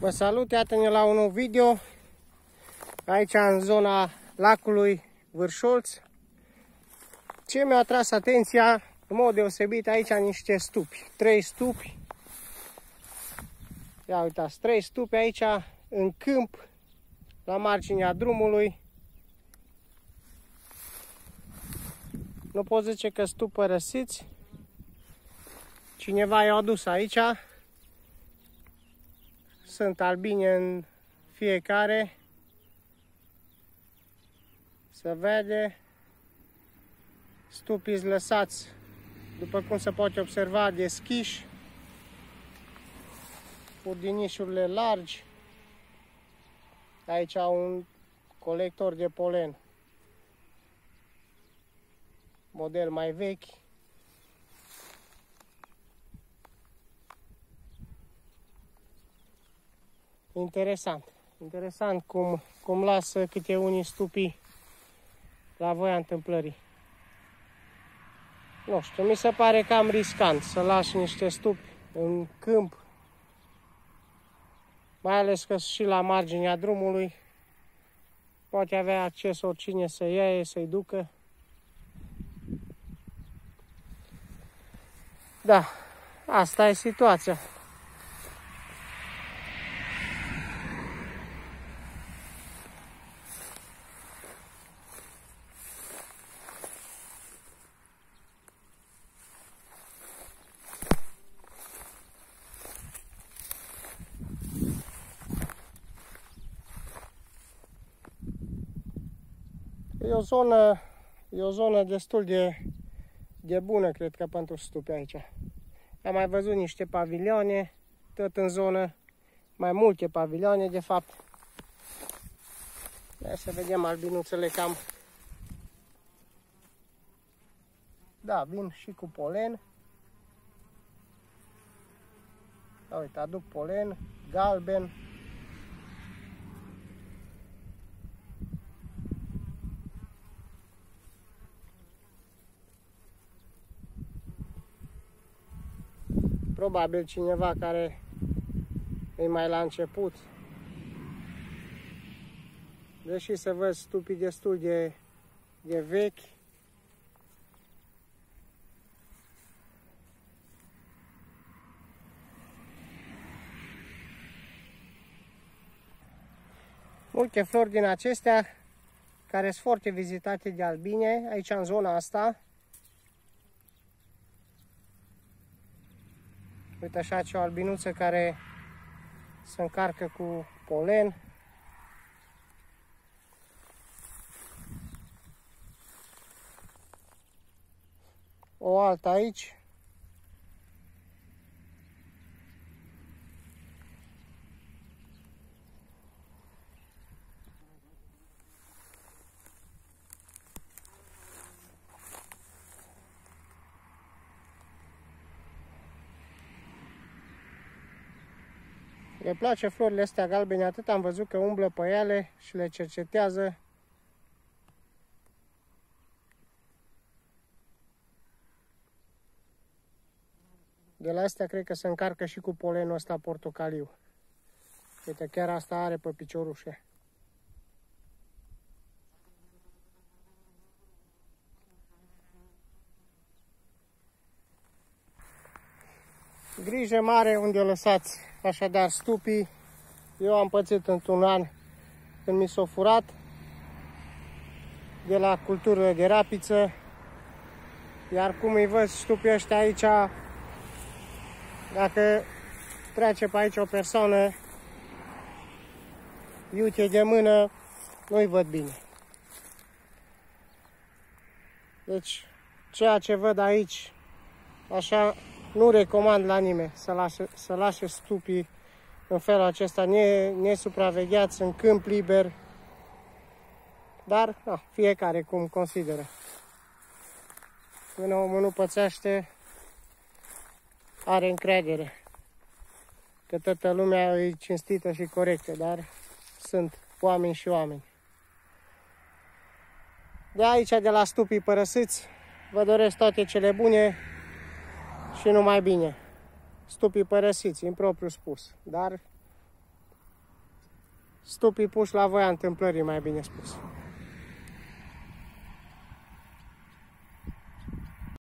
Vă salut, iată-ne la un nou video. Aici în zona lacului Vârșolț. Ce mi-a atras atenția în mod deosebit aici niște stupi. 3 stupi. Ia uitați, 3 stupi aici în câmp, la marginea drumului. Nu pot zice că stup părăsiți. Cineva i-a adus aici. Sunt albine în fiecare. Se vede. Stupii lăsați, după cum se poate observa, deschiși. Furdinișurile largi. Aici un colector de polen. Model mai vechi. Interesant. Interesant cum lasă câte unii stupii la voia întâmplării. Nu știu, mi se pare cam riscant să lași niște stupi în câmp. Mai ales că și la marginea drumului poate avea acces oricine să ia, să-i ducă. Da, asta e situația. E o zonă destul de bună, cred că, pentru stupi aici. Am mai văzut niște pavilioane, tot în zonă, mai multe pavilioane, de fapt. Hai să vedem albinuțele cam. Da, vin și cu polen. Da, uite, aduc polen, galben. Probabil cineva care e mai la început. Deși se văd stupii destul de vechi. Multe flori din acestea care sunt foarte vizitate de albine aici în zona asta. Uite așa, o albinuță care se încarcă cu polen. O altă aici. Le place florile astea galbene, atât am văzut că umblă pe ele și le cercetează. De la astea cred că se încarcă și cu polenul ăsta portocaliu. Uite, chiar asta are pe piciorușe. Grijă mare unde lăsați așadar stupii. Eu am pățit într-un an când mi s-a furat de la cultură de rapiță. Iar cum îi văd stupii ăștia aici, dacă trece pe aici o persoană iute de mână, nu-i văd bine. Deci, ceea ce văd aici, așa, nu recomand la nimeni să lase stupii în felul acesta, nesupravegheați, în câmp liber. Dar, fiecare cum consideră. Până omul nu pățește, are încredere că toată lumea e cinstită și corectă, dar sunt oameni și oameni. De aici, de la stupii părăsiți, vă doresc toate cele bune și numai bine. Stupii părăsiți, impropriu spus, dar stupii puși la voia întâmplării, mai bine spus.